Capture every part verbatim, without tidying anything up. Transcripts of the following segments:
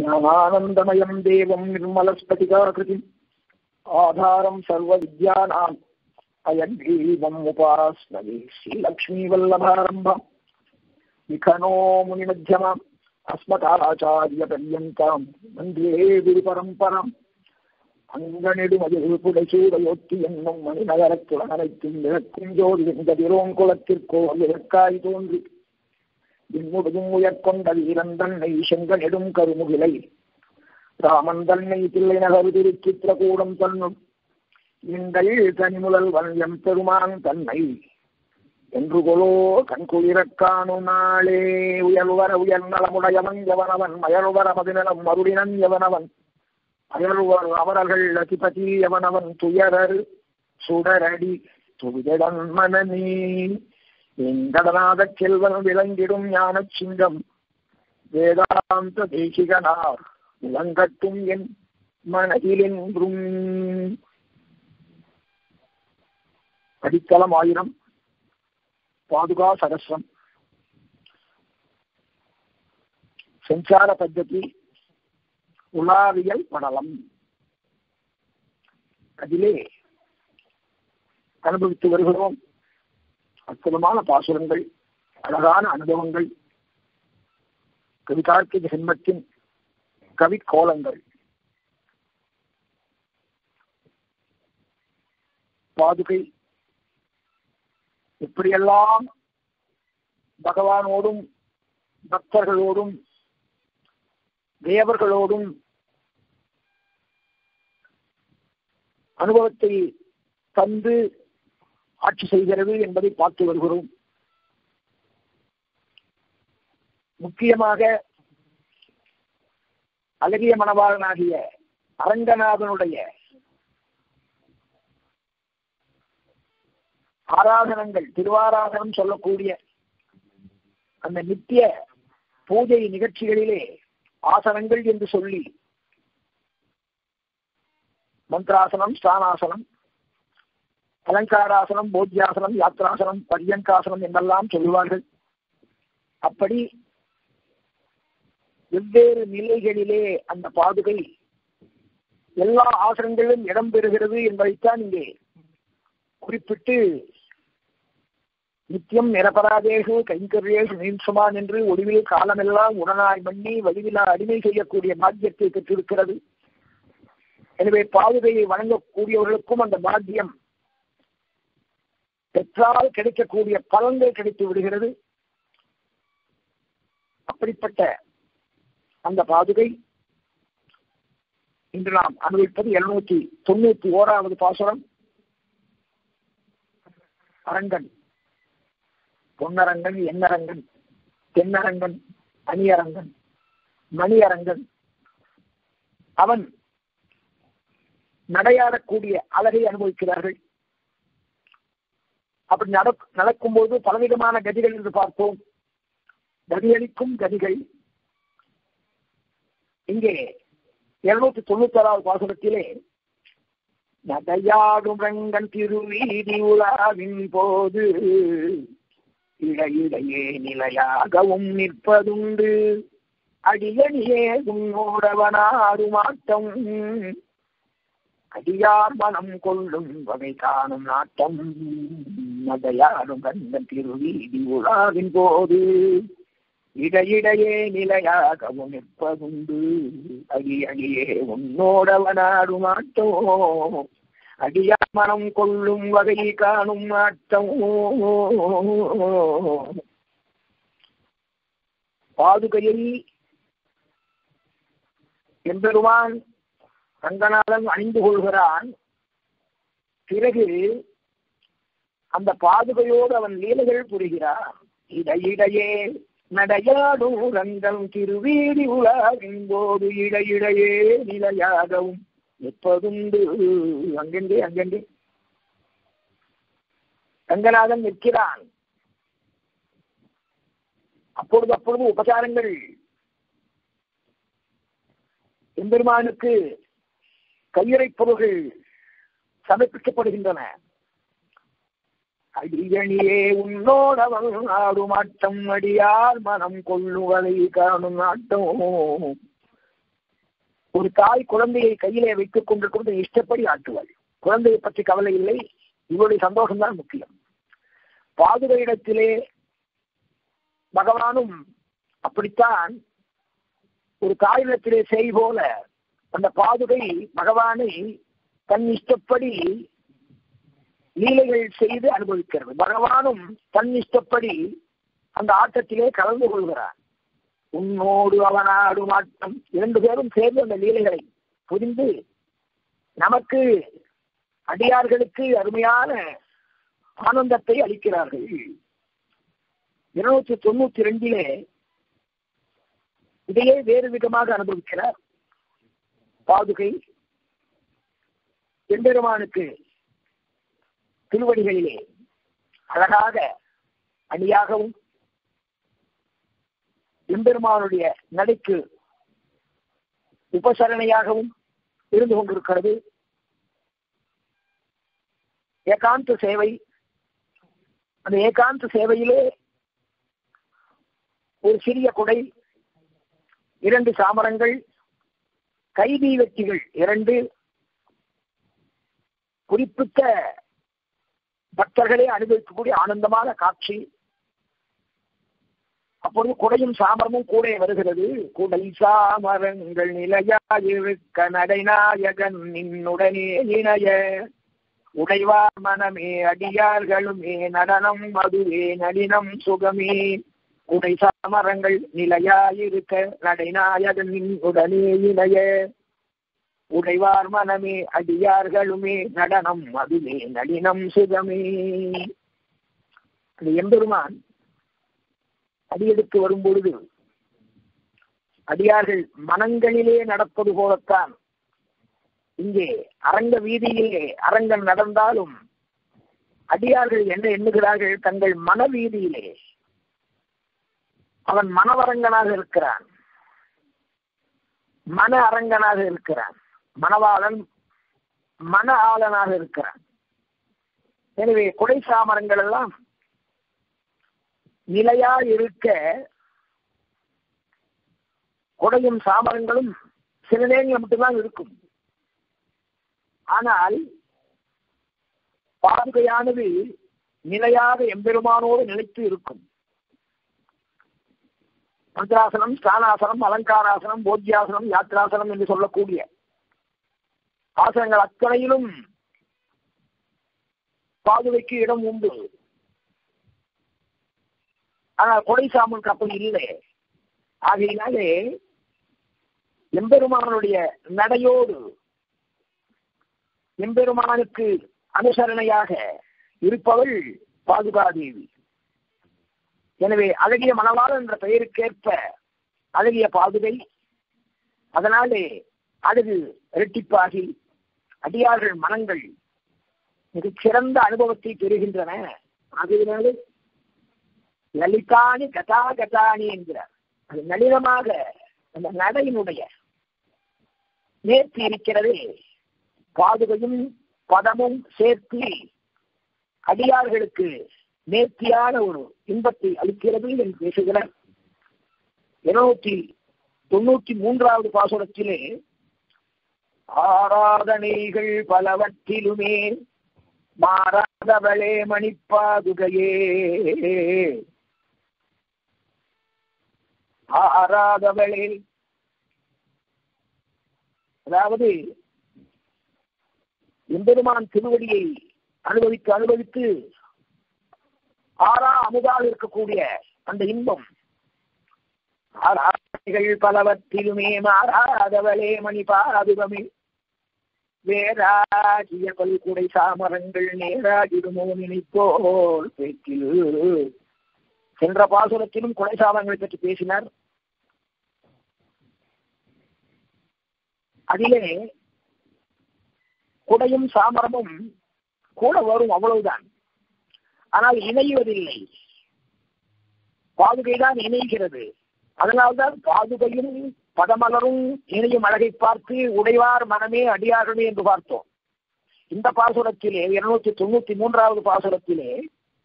ஞானானந்தமயம் தேவம் நிர்மலஸ்படிகாகிருதிம் ஆதாரம் சர்வ வித்யானாம் அயக்ரீவம் உபாஸ்மகே ஸ்ரீலக்ஷ்மீ வல்லபாரம்பம் விகனோ முனிமத்தியமாம் அஸ்மதாச்சாரிய பர்யந்தாம் வந்தே குரு பரம்பராம் அங்கனெடுமதில் புடைசூடையொத்தி என்னும் மணிநகரத்துடன் அனைத்தும் விளக்கும் ஜோதி இந்த திரோங்குளத்திற்கோர் விளக்காய் தோன்றி இன்னுடுதும் உயர்கொண்ட வீரன் தன்னை செங்கனெடும் கருமுகிலை ராமன் தன்னை தில்லை நகர் திருச்சித்திரகூடம் தன்னும் இந்தள் தனிமுதல்வன் எம் பெருமான் தன்னை என்று கொலோ கண்குளிரக் காணும் நாளே. உயர்வர உயர் நலமுடையவன் எவனவன் மயர்வர மதிநலம் மருடினன் எவனவன் அயர்வர் அவர்கள் அதிபதி எவனவன் துயரர் சுடரடி துவிதன் மனநீ எங்கடனாத செல்வன் விளங்கிடும் ஞான சிங்கம் வேதாந்த தேசிகனார் விளங்கட்டும் என் மனதிலென்றும். அடித்தளம் ஆயிரம் பாதுகா சகஸ்ரம் சஞ்சார பద్ధதி உலாவியல் படலம். அதிலே அனுபவித்து வருகிறோம். அற்புதமான பாசுரங்கள், அழகான அனுபவங்கள், கவிதார்க்கிக ஜென்மத்தின் கவி கோலங்கள். பாதுகை எப்படியெல்லாம் பகவானோடும் பக்தர்களோடும் தேவர்களோடும் அனுபவத்தை தந்து ஆட்சி செய்கிறது என்பதை பார்த்து வருகிறோம். முக்கியமாக அழகிய மணவாளனாகிய அரங்கநாதனுடைய ஆராதனங்கள், திருவாராதனம் சொல்லக்கூடிய அந்த நித்திய பூஜை நிகழ்ச்சிகளிலே ஆசனங்கள் என்று சொல்லி மந்திராசனம், ஸ்தானாசனம், அலங்காராசனம், போத்தியாசனம், யாத்ராசனம், பரியங்காசனம் என்றெல்லாம் சொல்லுவார்கள். அப்படி வெவ்வேறு நிலைகளிலே அந்த பாதுகை எல்லா ஆசனங்களிலும் இடம்பெறுகிறது என்பதைத்தான் இங்கே குறிப்பிட்டு நித்தியம் நிரபராதேஷு கைங்கர்யேஷு நீம்சுமான் என்று ஒளிவில் காலமெல்லாம் உடனாய் மண்ணி வடிவிலா அடிமை செய்யக்கூடிய பாக்கியத்தை பெற்றிருக்கிறது. எனவே பாதுகையை வணங்கக்கூடியவர்களுக்கும் அந்த பாக்கியம் பெற்றால் கிடைக்கக்கூடிய பலன்கள் கிடைத்து விடுகிறது. அப்படிப்பட்ட அந்த பாதுகை இன்று நாம் அனுபவிப்பது எழுநூத்தி தொண்ணூத்தி ஓராவது பாசுரம். அரங்கன், பொன்னரங்கன், எண்ணரங்கன், தென்னரங்கன், அணியரங்கன், மணியரங்கன், அவன் நடையாடக்கூடிய அழகை அனுபவிக்கிறார்கள். அப்படி நட நடக்கும்போது பலவிதமான கதிகள் என்று பார்த்தோம். கதியளிக்கும் கதிகள் இங்கே இருநூத்தி தொண்ணூத்தி ஆறாவது பாசுரத்திலே நடையாடும் ரங்கன் திருவீதி உலாவின் போது இடையிடையே நிலையாகவும் நிற்பதுண்டு அடியணியே உன்னோடவனாருமாட்டம் அடியார் மனம் கொள்ளும் வகை காணும் நாட்டம். நடையாடும் ரங்கன் திருவீதி உலாவின் போது இடையிடையே நிலையாகவும் நிற்பதுண்டு அடி அடியே உன்னோடவனாடு மாட்டோ அடியார் மனம் கொள்ளும் வகை காணும் நாட்டம். பாதுகையை எம்பெருமான் ரங்கநாதன் அணிந்து கொள்கிறான். பிறகு அந்த பாதுகையோடு அவன் லீலைகள் புரிகிறான். இடையிடையே நடையாடும் ரங்கம் திருவீதி உலாவின் போது இடையிடையே நிலையாகவும் நிற்பதுண்டு. அங்கெங்கே அங்கெங்கே ரங்கநாதன் நிற்கிறான். அப்பொழுது அப்பொழுது உபசாரங்கள் எம்பெருமானுக்கு கையுறை பொருள்கள் சமர்ப்பிக்கப்படுகின்றன. அடியணியே உன்னோடவன் ஆடும் ஆட்டம் அடியார் மனம் கொள்ளுவதை காணும் ஆட்டம். ஒரு தாய் குழந்தையை கையிலே வைத்துக் கொண்டிருக்கிறது இஷ்டப்படி ஆட்டுவாள். குழந்தையை பற்றி கவலை இல்லை, இவருடைய சந்தோஷம்தான் முக்கியம். பாதுகையிடத்திலே பகவானும் அப்படித்தான் ஒரு தாயிடத்திலே செய் போல அந்த பாதுகை பகவானை தன் இஷ்டப்படி லீலைகள் செய்து அனுபவிக்கிறது. பகவானும் தன் இஷ்டப்படி அந்த ஆட்டத்திலே கலந்து கொள்கிறார். உன்னோடு அவனாடும் ஆட்டம், இரண்டு பேரும் சேர்ந்து அந்த லீலைகளை புரிந்து நமக்கு அடியார்களுக்கு அருமையான ஆனந்தத்தை அளிக்கிறார்கள். இருநூற்றி தொண்ணூத்தி ரெண்டிலே இதையே வேறு விதமாக அனுபவிக்கிறார் பாதுகை. எம்பெருமானுக்கு திருவடிகளிலே அழகாக அணியாகவும் எம்பெருமானுடைய நடைக்கு உபசரணையாகவும் இருந்து கொண்டிருக்கிறது. ஏகாந்த சேவை. அந்த ஏகாந்த சேவையிலே ஒரு சிறிய குடை, இரண்டு சாமரங்கள், கைதி வெட்டிகள் இரண்டு, குறிப்பிட்ட பக்தர்களே அனுபவிக்கக்கூடிய ஆனந்தமான காட்சி. அப்பொழுது குடையும் சாமரமும் கூட வருகிறது. குடை சாமரங்கள் நிலையாயிருக்க நடைநாயகன் நின்னுடனே இணைய உடைவார் மனமே அடியார்களுமே நடனம் அதுவே நளினம் சுகமே. குடை சாமரங்கள் நிலையாயிருக்க நடைநாயகன் நின்னுடனே இணைய உடைவார் மனமே அடியார்களுமே நடனம் அதுவே நளினம் சுகமே. அந்த எம்பெருமான் அடியெடுத்து வரும்பொழுது அடியார்கள் மனங்களிலே நடப்பது போலத்தான் இங்கே அரங்க வீதியிலே அரங்கன் நடந்தாலும் அடியார்கள் என்ன எண்ணுகிறார்கள்? தங்கள் மன வீதியிலே அவன் மனவரங்கனாக இருக்கிறான், மன அரங்கனாக இருக்கிறான், மணவாளன் மன ஆளனாக இருக்கிறான். எனவே குடை சாமரங்கள் எல்லாம் நிலையா இருக்க, குடையும் சாமரங்களும் சில நேரங்கள் மட்டும்தான் இருக்கும். ஆனால் பாதுகையானது நிலையாக எம்பெருமானோடு நிலைத்து இருக்கும். மந்திராசனம், ஸ்தானாசனம், அலங்காராசனம், போத்தியாசனம், யாத்திராசனம் என்று சொல்லக்கூடிய ஆசனங்கள் அத்தனையிலும் பாதுகைக்கு இடம் உண்டு. ஆனால் கொடை சாமனுக்கு அப்படி இல்லை. ஆகையினாலே எம்பெருமானுடைய நடையோடு எம்பெருமானுக்கு அனுசரணையாக இருப்பவள் பாதுகாதேவி. எனவே அழகிய மணவாளன் என்ற பெயருக்கேற்ப அழகிய பாதுகை. அதனாலே அழகு இரட்டிப்பாகி அடியார்கள் மனங்கள் மிகச் சிறந்த அனுபவத்தை பெறுகின்றன. ஆகையினாலே லலிதானி கதா கதானி என்கிறார். அது நளினமாக அந்த நடையினுடைய நேர்த்தி இருக்கிறதே, பாதுகையும் பதமும் சேர்த்து அடியார்களுக்கு நேர்த்தியான ஒரு இன்பத்தை அளிக்கிறது என்று பேசுகிறார். இருநூற்றி தொண்ணூத்தி மூன்றாவது பாசுரத்திலே ஆராதனைகள் பலவற்றிலுமே மாறாதவளே மணிப்பாதுகையே, ஆராதவளே, அதாவது எம்பெருமான் திருவடியை அனுபவித்து அனுபவித்து ஆறா அமுதாக இருக்கக்கூடிய அந்த இன்பம், ஆராதனைகள் பலவற்றிலுமே மாறாதவளே மணிபாதுகமே, வேறாகிய பல்குடை சாமரங்கள் நேராகிடுமோ நினைப்போல் பேச்சில். சென்ற பாசுரத்திலும் குடை சாமரங்களை பற்றி பேசினார். அதிலே குடையும் சாமரமும் கூட வரும், அவ்வளவுதான். ஆனால் இணைவதில்லை. பாதுகைதான் இணைகிறது. அதனால்தான் பாதுகையும் பதமலரும் இணையும் அழகை பார்த்து உடைவார் மனமே அடியார்களே என்று பார்த்தோம். இந்த பாசுரத்திலே இருநூத்தி தொண்ணூத்தி மூன்றாவது பாசுரத்திலே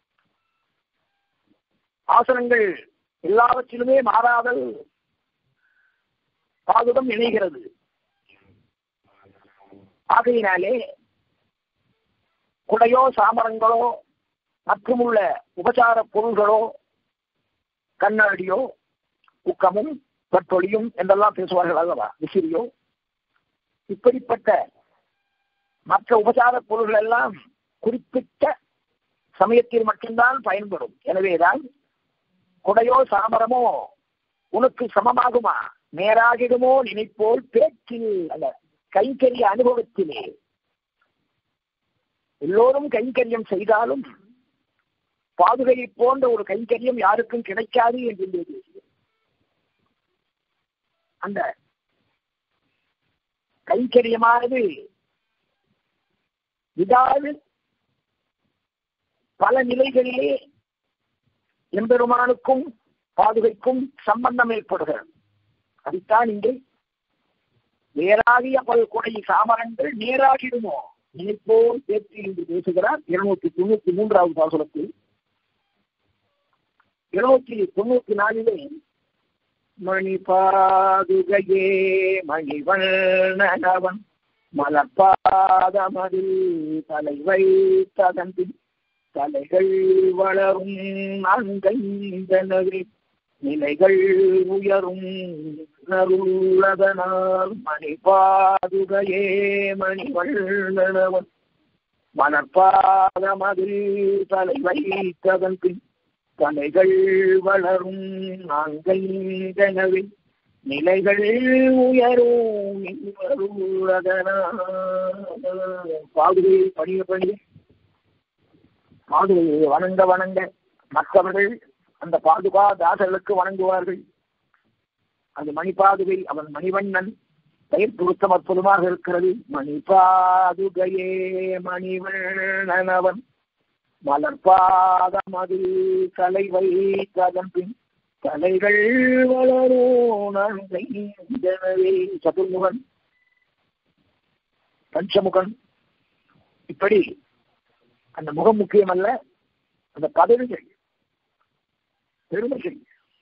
ஆசனங்கள் எல்லாவற்றிலுமே மாறாதல் பாதுகம் இணைகிறது. ஆகையினாலே குடையோ சாமரங்களோ மற்றும் உள்ள உபசார பொருள்களோ கண்ணாடியோ உக்கமும் பட்டொழியும் என்றெல்லாம் பேசுவார்கள் அல்லவா, விசிறியோ, இப்படிப்பட்ட மற்ற உபசார பொருள்கள் எல்லாம் குறிப்பிட்ட சமயத்தில் மட்டும்தான் பயன்படும். எனவேதான் குடையோ சாமரமோ உனக்கு சமமாகுமா, நேராகிடுமோ நினைப்போல் பேச்சில் அல்ல கைங்கரிய அனுபவத்திலே. எல்லோரும் கைங்கரியம் செய்தாலும் பாதுகையை போன்ற ஒரு கைங்கரியம் யாருக்கும் கிடைக்காது என்று அந்த கைங்கரியமானது விடாது பல நிலைகளிலே எம்பெருமானுக்கும் பாதுகைக்கும் சம்பந்தம் ஏற்படுகிறது. அதைத்தான் இங்கே நேராகிய பல் கொடை சாமரங்கள் நேராகிடுமோ நினைப்போல் பேச்சு என்று பேசுகிறார். இருநூத்தி தொண்ணூத்தி மூன்றாவது பாசுரத்தில். இருநூத்தி தொண்ணூத்தி நாலிலே மணி பாதுகையே மணிவண்ணவன் மலர்பாதமதில் தலை வைத்ததன் பின் தலைகள் வளரும் நான்கைந்தனவே நிலைகள் உயரும் நருளதனால் மணி பாதுகையே மணிவண்ணவன் மலர்பாதமதில் தலை வைத்ததன் பின் தலைகள் வளரும் நான்கைந்தனவே நிலைகள் உயரும் பாதுகையை பணிய பணிய பாதுகையை வணங்க வணங்க மற்றவர்கள் அந்த பாதுகா தாசர்களுக்கு வணங்குவார்கள். அந்த மணிபாதுகை அவன் மணிவண்ணன் பெயர் பொருத்தம் அற்புதமாக இருக்கிறது. மணிபாதுகையே மணிவண்ணன் அவன் மலர்பாதம் அது தலை வைத்ததன் பின் தலைகள் வளரும் சதுர்முகன் பஞ்சமுகன். இப்படி அந்த முகம் முக்கியம் அல்ல, அந்த பதவிகள் பெருமைகள்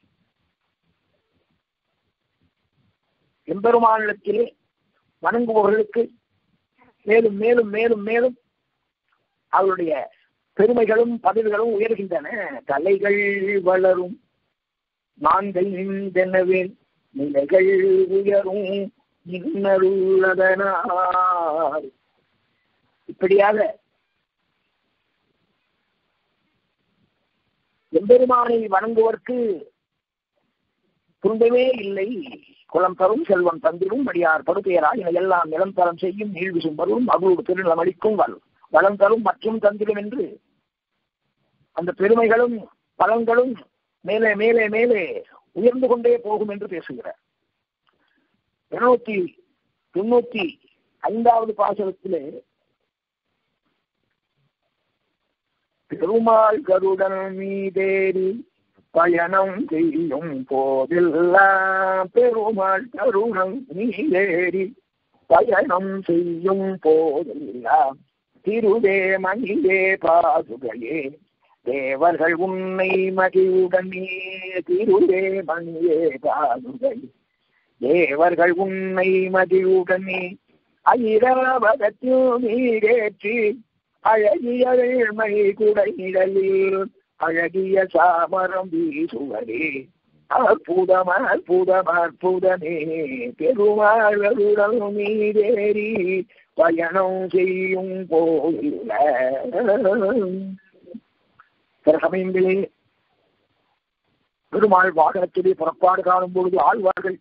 எம்பெருமானிடத்திலே வணங்குபவர்களுக்கு மேலும் மேலும் மேலும் மேலும் அவருடைய பெருமைகளும் பதவிகளும் உயர்கின்றன. தலைகள் வளரும் நான்கை நின்றனவே நிலைகள் உயரும் இன்னருள்ளதனால். இப்படியாக எம்பெருமானை வணங்குவதற்கு துன்பமே இல்லை. குளம் தரும் செல்வம் தந்திரும் மடியார் படுபெயராய் எல்லாம் நிலம் தரம் செய்யும் நீழ்விசும் வரும் அகுடு திருநிலம் அளிக்கும் வல் வளம் தரும் மற்றும் தந்திரும் என்று அந்த பெருமைகளும் பலன்களும் மேலே மேலே மேலே உயர்ந்து கொண்டே போகும் என்று பேசுகிறார். இருநூத்தி தொண்ணூத்தி ஐந்தாவது பாசனத்திலே பெருமாள் கருடன் மீதேறி பயணம் செய்யும் போதெல்லாம் பெருமாள் கருணம் மீதேறி பயணம் செய்யும் போதெல்லாம் திருவே மணியே பாதுகையே தேவர்கள் உன்னை மகிழ்வுடனே திருவே மணியே பாதுகை தேவர்கள் உன்னை மகிழ்வுடனே ஐராவதத்தில் நீரேற்றி அழகிய வேள்மை குடை நிழலில் அழகிய சாமரம் வீசுவரே அற்புதம் அற்புதம் அற்புதமே பெருமாளுடன் நீரேறி பயணம் செய்யும் போதில்ல. சில சமயங்களே பெருமாள் வாகனத்திலே புறப்பாடு காணும் பொழுது ஆழ்வார்கள்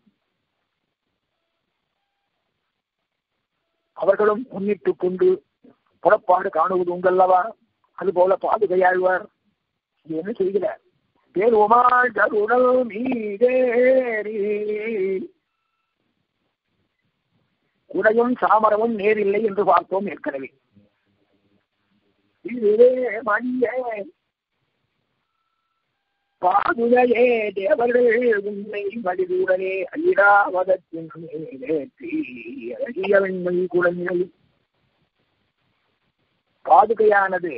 அவர்களும் முன்னிட்டுக் கொண்டு புறப்பாடு காணுவது உண்டல்லவா. அதுபோல பாதுகையாழ்வார் என்ன செய்கிறார்? பெருமாள் கருணல் மீதேறி குடையும் சாமரமும் நேரில்லை என்று பார்த்தோம் ஏற்கனவே. இதுவே மணிய பாதுகையே தேவர்கள் உண்மை மடிவுடனே ஐராவதத்தின் மேலேற்றி அழகிய வெண்மை குழந்தை. பாதுகையானது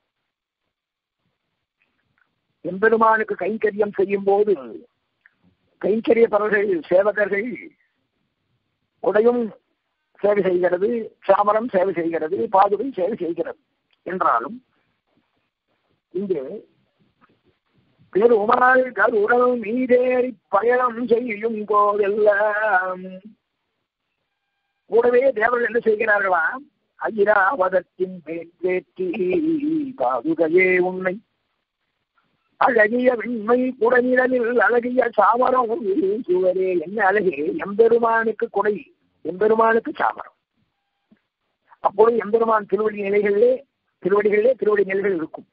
எம்பெருமானுக்கு கைங்கரியம் செய்யும் போது கைங்கரியப்பவர்கள் சேவகர்கள் குடையும் சேவை செய்கிறது, சாமரம் சேவை செய்கிறது, பாதுகை சேவை செய்கிறது என்றாலும் இங்கே பெருமாள் கருடல் மீதேறி பயணம் செய்யும் போதெல்லாம் கூடவே தேவர்கள் என்ன செய்கிறார்களாம்? ஐராவதத்தின் பேற்றி பாதுகையே உன்னை அழகிய வெண்மை குடநிழலில் அழகிய சாமரம் சுவரே. என்ன அழகே! எம்பெருமானுக்கு குடை, எம்பெருமானுக்கு சாமரம். அப்பொழுது எம்பெருமான் திருவடி நிலைகளிலே திருவடிகளிலே திருவடி நிலைகள் இருக்கும்.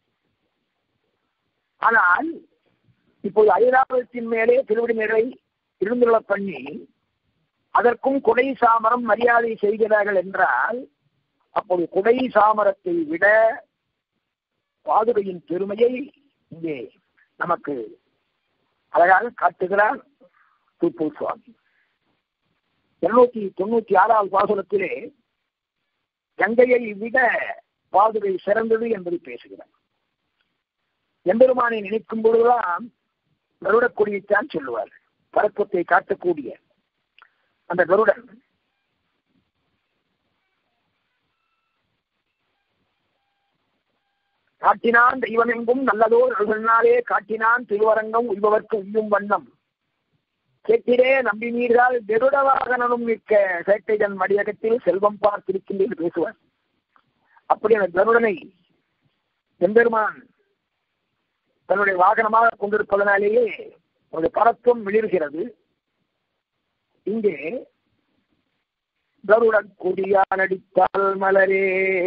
ஆனால் இப்போது ஐராவதத்தின் மேலே திருவடி நிலை இருந்துள்ள பண்ணி அதற்கும் குடை சாமரம் மரியாதை செய்கிறார்கள் என்றால் அப்போது குடை சாமரத்தை விட பாதுகையின் பெருமையை இங்கே நமக்கு அழகாக காட்டுகிறார் தூப்பூர் சுவாமி. இருநூத்தி தொண்ணூத்தி ஆறாவது பாசுரத்திலே கங்கையை விட பாதுகை சிறந்தது என்பதை பேசுகிறார். எம்பெருமானை நினைக்கும் பொழுதுதான் கருடக்கொடியைத்தான் சொல்லுவார். பரப்பத்தை காட்டக்கூடிய அந்த கருடன் காட்டினான் தெய்வமெங்கும் நல்லதோர் அருள்னாலே காட்டினான் திருவரங்கம் உய்பவர்க்கு உய்யும் வண்ணம் கேட்டிரே நம்பி நீர்கள் கருட வாகனனும் நிற்க சேட்டைதன் மடியகத்தில் செல்வம் பார்த்திருக்கின்ற என்று பேசுவார். அப்படி அந்த கருடனை எம்பெருமான் தன்னுடைய வாகனமாக கொண்டிருப்பதனாலேயே ஒரு பரத்துவம் விளிர்கிறது. இங்கே கருடன் கொடியான் அடித்தால் மலரே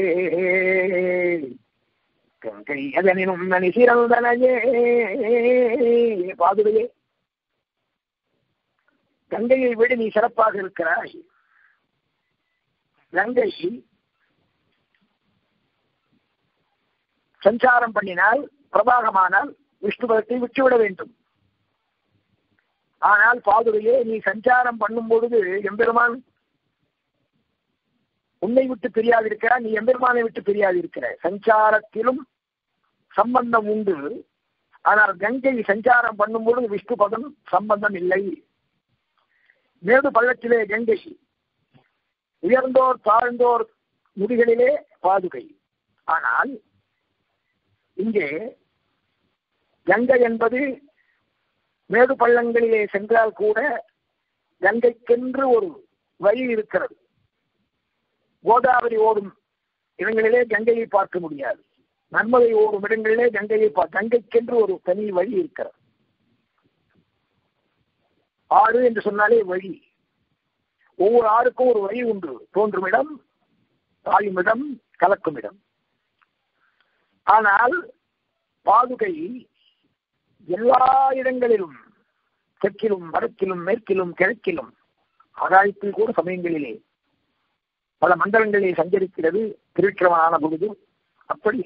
கங்கை அதனினும் நனி சிறந்தனையே. பாதுகையே, கங்கையை விட நீ சிறப்பாக இருக்கிறாய். கங்கை சஞ்சாரம் பண்ணினால் பிரபாகமானால் விஷ்ணுபதத்தை விட்டுவிட வேண்டும். ஆனால் பாதுகையே, நீ சஞ்சாரம் பண்ணும் பொழுது எம்பெருமான் உன்னை விட்டு பிரியாதிருக்கிறார், நீ எம்பெருமானை விட்டு பிரியாதிருக்கிற. சஞ்சாரத்திலும் சம்பந்தம் உண்டு. ஆனால் கங்கை சஞ்சாரம் பண்ணும் பொழுது விஷ்ணுபதம் சம்பந்தம் இல்லை. மேடு பள்ளத்திலே கங்கை, உயர்ந்தோர் தாழ்ந்தோர் முடிகளிலே பாதுகை. ஆனால் இங்கே கங்கை என்பது மேடு பள்ளங்களிலே சென்றால் கூட கங்கைக்கென்று ஒரு வழி இருக்கிறது. கோதாவரி ஓடும் இடங்களிலே கங்கையை பார்க்க முடியாது. நர்மதை ஓடும் இடங்களிலே கங்கையை பார்க்க கங்கைக்கென்று ஒரு தனி வழி இருக்கிறது. ஆறு என்று சொன்னாலே வழி. ஒவ்வொரு ஆறுக்கும் ஒரு வழி உண்டு. தோன்றும் இடம், தாயும் இடம், கலக்கும் இடம். ஆனால் பாதுகை எல்லா இடங்களிலும், தெற்கிலும் வடக்கிலும் மேற்கிலும் கிழக்கிலும் ஆகாயத்தில் கூட சமயங்களிலே பல மண்டலங்களிலே சஞ்சரிக்கிறது திருவிக்கிரமனான பொழுது. அப்படி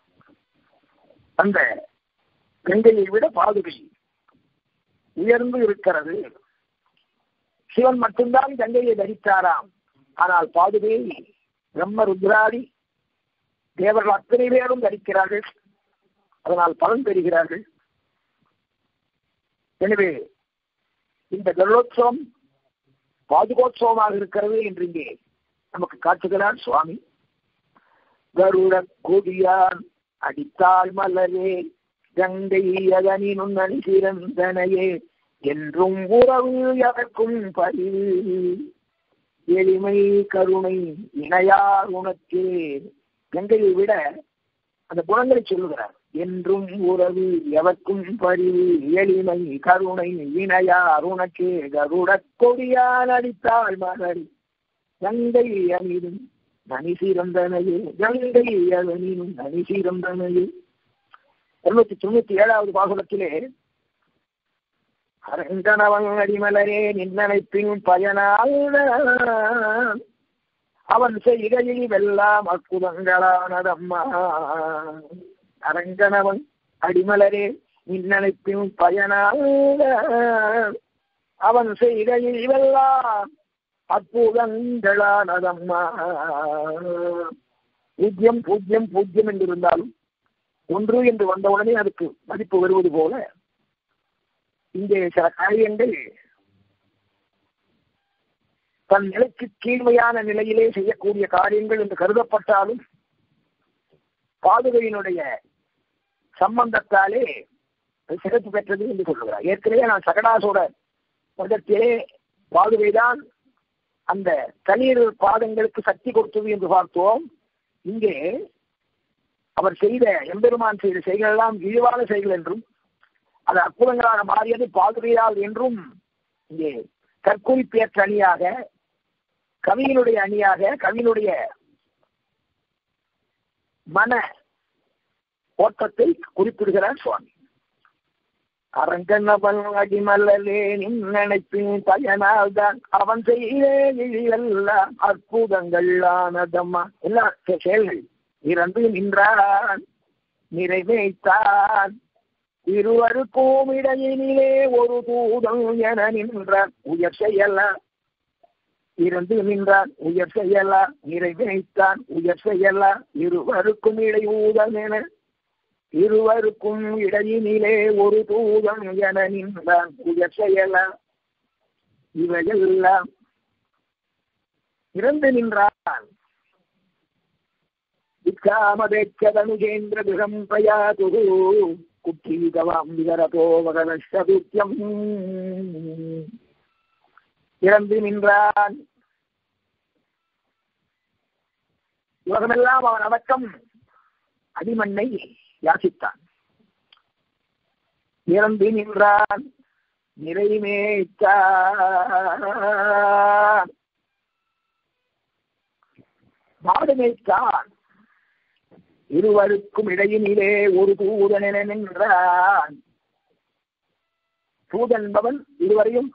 அந்த கங்கையை விட பாதுகை உயர்ந்து இருக்கிறது. சிவன் மட்டும்தான் கங்கையை தரித்தாராம். ஆனால் பாதுகையை பிரம்ம ருத்ராதி தேவர்கள் அத்தனை பேரும் தரிக்கிறார்கள். அதனால் பலன் பெறுகிறார்கள். எனவே இந்த கருடோத்சவம் பாதுகோத்சவமாக இருக்கிறது என்று இங்கே நமக்கு காட்டுகிறார் சுவாமி. கருட கொடியான் அடித்தாள் மலரே கங்கை அதனினும் நனி சிறந்தனையே என்றும் உறவு எதற்கும் பரிவு எளிமை கருணை இணையார் உனக்கே. கங்கையை விட அந்த குணங்களை சொல்லுகிறார். என்றும் உறவு எவர்க்கும் பரிவு எளிமை கருணை இணையார் உனக்கே. கருட கொடியான் அடித்தாள் மலரே கங்கை அணியும் நனி சிறந்தனையே கங்கை அதனினும் நனி சிறந்தனையே. இருநூத்தி தொண்ணூத்தி ஏழாவது பாசுரத்திலே அரங்கனவன் அடிமலரே நின்னனைப்பின் பயனால் அவன் செய்கையில் வெல்லாம் அற்புதங்களானதம்மா. அரங்கனவன் அடிமலரே நின்னனைப்பின் பயனால் அவன் செய்கையில் வெல்லாம் அற்புதங்களானதம்மா. பூஜ்யம் பூஜ்யம் பூஜ்யம் என்று இருந்தாலும் ஒன்று என்று வந்தவுடனே அதுக்கு மதிப்பு வருவது போல இங்கே சில காரியங்கள் தன் நிலைக்கு கீழ்மையான நிலையிலே செய்யக்கூடிய காரியங்கள் என்று கருதப்பட்டாலும் பாதுகையினுடைய சம்பந்தத்தாலே சிறப்பு பெற்றது என்று சொல்லுகிறார். ஏற்கனவே நான் சகடாசோட முதத்திலே பாதுகைதான் அந்த தண்ணீர் பாதங்களுக்கு சக்தி கொடுத்தது என்று பார்த்தோம். இங்கே அவர் செய்த எம்பெருமான் செய்த செயல்கள் எல்லாம் இழிவான செயல்கள் என்றும் அது அற்புதங்களாக மாறியது பாதுகையால் என்றும் இங்கே கற்குறிப்பேற்ற அணியாக கவியினுடைய அணியாக கவியினுடைய மன ஓட்டத்தை குறிப்பிடுகிறார் சுவாமி. அரங்கனவன் அடிமல்லே நினைப்பின் பயனால் தான் அவன் செய்யெல்லாம் அற்புதங்கள் ஆனதம்மா. எல்லா செயல்கள் இறந்து நின்றான் நிறைவேற்றான் இருவருக்கும் இடையினிலே ஒரு தூதம் என நின்றான் உயர் செய்யலாம் இறந்து நின்றான் உயர் செய்யலாம் நிறைவேற்றான் உயர் செய்யலாம் இருவருக்கும் இடையூதம் என இருவருக்கும் இடையினிலே ஒரு தூதம் என நின்றான் உயர் செய்யலாம் இவையெல்லாம் இறந்து நின்றான். விக்ராமதேச்சதனுகேந்திரபிரம் பிரயாது குற்றீகவாம் விகரதோ வகனஸ்தூத்தியம். இறந்து நின்றான். உலகமெல்லாம் அவன் அடக்கம் அடிமண்ணை யாசித்தான். இறந்து நின்றான் நிறைமேய்த்தான் மாடு மேய்த்தான். இருவருக்கும் இடையினிலே ஒரு தூதன் என நின்றான். தூதன் என்பவன் இருவரையும்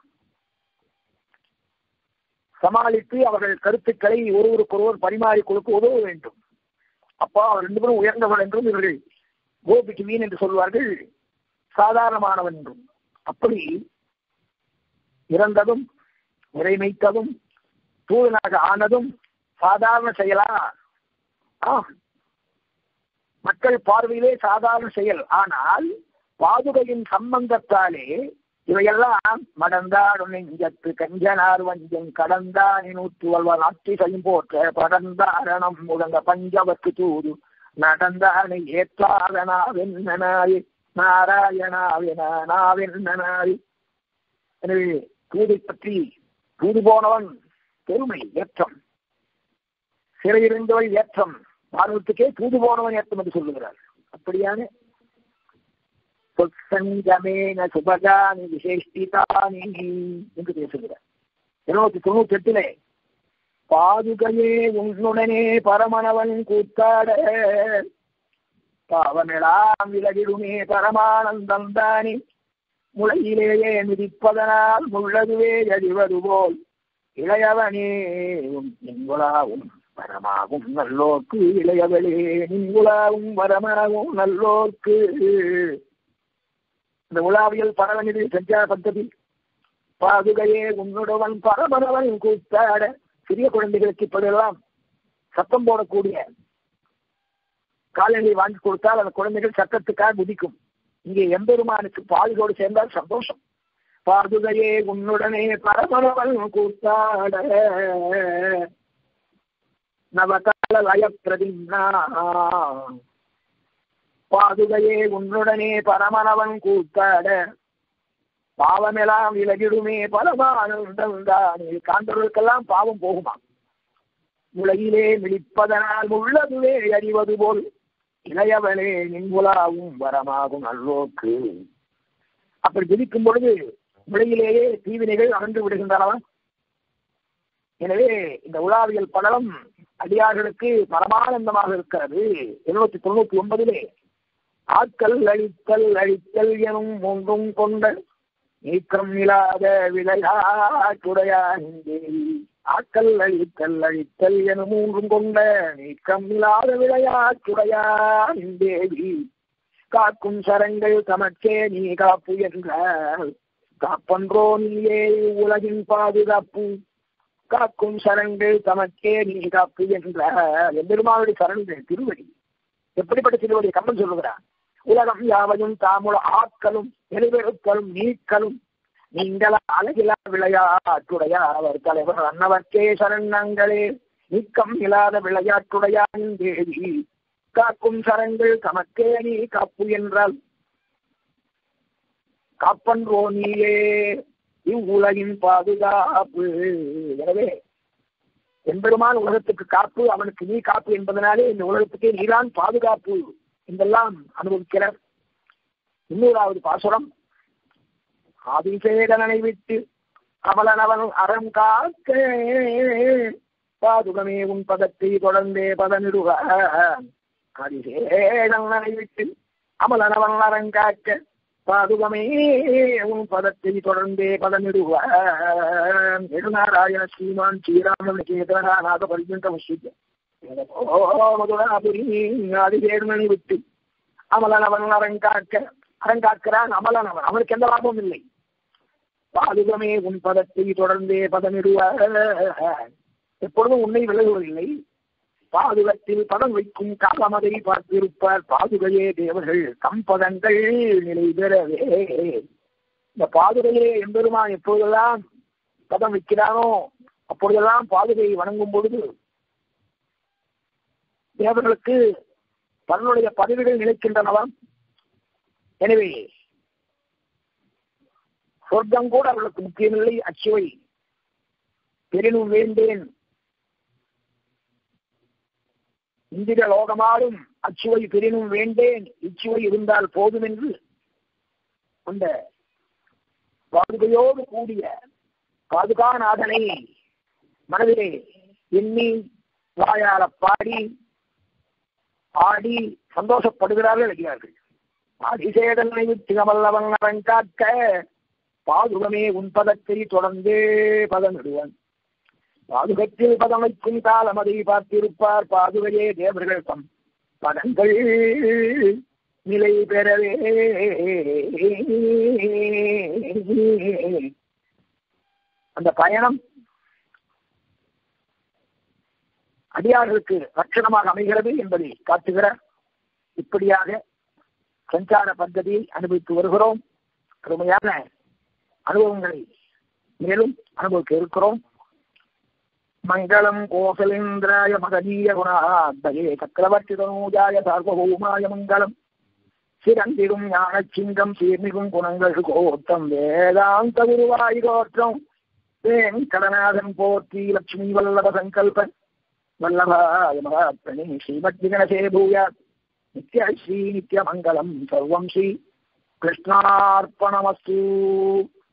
சமாளித்து அவர்கள் கருத்துக்களை ஒருவருக்கொருவர் பரிமாறி கொடுக்க உதவ வேண்டும். அப்பா அவர் ரெண்டு பேரும் உயர்ந்தவன் என்றும் இவர்கள் கோபிக்கு மீன் என்று சொல்வார்கள், சாதாரணமானவன் என்றும். அப்படி இறந்ததும் நிறைமைத்ததும் தூதனாக ஆனதும் சாதாரண செயலா? மக்கள் பார்வையிலே சாதாரண செயல். ஆனால் பாதுகையின் சம்பந்தத்தாலே இவையெல்லாம் மடந்தாடும் நெஞ்சத்து கஞ்சனார் வஞ்சம் கடந்தானி நூற்று வல்வ நாட்டிசையும் போற்ற படந்தாரணம் முழங்க பஞ்சவற்கு தூது நடந்தானை ஏற்றாதனாவென்னாய் நாராயணாவெனாவென்னாய். எனவே தூதை பற்றி தூது போனவன் பெருமை ஏற்றம், சிறையிருந்தவள் ஏற்றம், மாணவத்துக்கே தூது போனவன் ஏற்றம் என்று சொல்லுகிறார். அப்படியான சொற்சங்கமேன சுபகானி விசேஷ்டிதானி என்று பேசுகிறார். இருநூத்தி தொண்ணூத்தி எட்டிலே பாதுகையே உன்னுடனே பரமணவன் கூத்தாட பாவமெல்லாம் விலகிடுமே பரமானந்தம் தானே முளையிலேயே மிதிப்பதனால் முள்ளதுவே அழிவது போல் இளையவனே நின்குலாவும் வரமாகும் நல்லோர்க்கு இளையவளே நின்குலாவும் வரமாகும் நல்லோர்க்கு. இந்த உலாவியல் பரவனிது சஞ்சார பദ്ധதி. பாதுகையே உன்னுடவன் பரமனவன் கூத்தாட. சிறிய குழந்தைகளுக்கு இப்படியெல்லாம் சத்தம் போடக்கூடிய காலநிலை வாங்கி கொடுத்தால் அந்த குழந்தைகள் சத்தத்துக்காக குதிக்கும். இங்கே எம்பெருமானுக்கு பாதுகோடு சேர்ந்தால் சந்தோஷம். பாதுகையே உன்னுடனே பரமனவன் கூத்தாட நவகால லய பிரதின்னா. பாதுகையே உன்னுடனே பரமனவன் கூத்தாட பாவமெல்லாம் விலகிடுமே பலமானந்தானே. காண்பவர்களுக்கெல்லாம் பாவம் போகுமா? முளையிலே மிளிப்பதனால் உள்ளதுவே அறிவது போல் இளையவனே நின்குலாவும் வரமாகும் நல்லோக்கு. அப்படி விதிக்கும் பொழுது முளையிலேயே தீவினைகள் அகன்று விடுகின்றன. எனவே இந்த உலாவியல் படலம் அடியார்களுக்கு பரமானந்தமாக இருக்கிறது. இருநூத்தி தொண்ணூத்தி ஒன்பதிலே ஆட்கள் அழித்தல் அழித்தல் எனும் ஒன்றும் கொண்ட நீக்கம் இல்லாத விளையாட்டுடையாண்டே. ஆட்கள் அழித்தல் அழித்தல் எனும் மூன்றும் கொண்ட நீக்கம் இல்லாத விளையாட்டுடையாண்டேவி. காக்கும் சரங்கள் தமக்கே நீ காப்பு என்றால் காப்பன்றோ நீயே உலகின் பாதுகாப்பு. காக்கும் சரங்கள் தமக்கே நீ காப்பு என்றால் எம்பெருமானுடைய சரண்கள் திருவடி. எப்படிப்பட்ட திருவடி? கம்பன் சொல்லுகிறார், உலகம் யாவையும் தாமுல ஆட்களும் எலிபெருக்களும் நீக்கலும் நீங்கள் அழகிலா விளையாட்டுடையார் தலைவர் அன்னவர்க்கே சரணங்களே நீக்கம் இல்லாத விளையாட்டுடையான் தேவி காக்கும் சரங்கள் கமக்கே நீ காப்பு என்றால் காப்பன்றோ நீயே இவ்வுலகின் பாதுகாப்பு. எனவே எம்பெருமான் உலகத்துக்கு காப்பு, அவனுக்கு நீ காப்பு என்பதனாலே இந்த உலகத்துக்கே நீதான் பாதுகாப்பு என்றெல்லாம் அனுபவிக்கிறார். இன்னொராவது பாசுரம், ஆதிசேடனை விட்டு அமலனவன் அறம் காக்க பாதுகமே உன் பதத்தை தொடர்ந்தே பதனிடுவ. ஆதிசேடனை விட்டு அமலனவன் அறம் காக்க பாதுகமே உன் பதத்தை தொடர்ந்தே பதனிடுவ. நெடுநாராயண ஸ்ரீமான் ஸ்ரீராமன் கேதநாத பரிஜந்த மதுராபுரி ஆதிசேடனை விட்டு அமலனவன் அறங்காக்க அறங்காக்கிறான். அமலனவன் அவனுக்கு எந்த லாபமும் இல்லை. பாதுகமே உன் பதத்தை தொடர்ந்தே பதனிடுவ. எப்பொழுதும் உன்னை விலகுவதில்லை. பாதுகத்தில் பதம் வைக்கும் காலமதை பார்த்திருப்பார். பாதுகையே தேவர்கள் கம்பதங்கள் நிலை பெறவே. இந்த பாதுகையே எம்பெருமான் எப்பொழுதெல்லாம் பதம் வைக்கிறானோ அப்பொழுதெல்லாம் பாதுகையை வணங்கும் பொழுது தேவர்களுக்கு தன்னுடைய பதவிகள் நிலைக்கின்றனவாம். எனவே சொர்க்கம் கூட அவர்களுக்கு முக்கியமில்லை. அச்சுவை பெரினும் வேண்டேன், இந்திர லோகமாலும் அச்சுவை பெரினும் வேண்டேன், இச்சுவை இருந்தால் போதும் என்று அந்த பாதுகையோடு கூடிய பாதுகாநாதனை மனதிலே எண்ணி வாயால பாடி ஆடி சந்தோஷப்படுகிறார்கள் இருக்கிறார்கள். ஆதிசேடனை விட்டு அமல்லவன் அறங்காக்க பாதுகமே உன் பதத்தை தொடர்ந்தே பதமிடுவன். பாதுகத்தில் பதம் வைக்கும் காலம் அதை பார்த்திருப்பார். பாதுகையே தேவர்கள் தம் பதங்கள் நிலை பெறவே. அந்த பயணம் அடியார்களுக்கு ரட்சணமாக அமைகிறது என்பதை காட்டுகிறார். இப்படியாக சஞ்சார பద్ధதியை அனுபவித்து வருகிறோம். கடுமையான அனுபவங்களை மேலும் அனுபவிக்க இருக்கிறோம். மங்களம் கோசலேந்திராய மகனீய குணாத்பயே சக்கரவர்த்தி தனூஜாய சார்வபௌமாய மங்களம். சிறந்திடும் ஞான சிங்கம் சீர்மிகும் குணங்கள் கோட்டம் வேதாந்த குருவாய் கோற்றம் வேங்கடநாதன் போற்றி லட்சுமி வல்லப சங்கல்பன் வல்லபாய மகாத்மனி ஸ்ரீமத் விகணசே பூயாத். நித்ய ஸ்ரீ நித்ய மங்களம் சர்வம் ஸ்ரீ கிருஷ்ணார்ப்பணமஸ்து.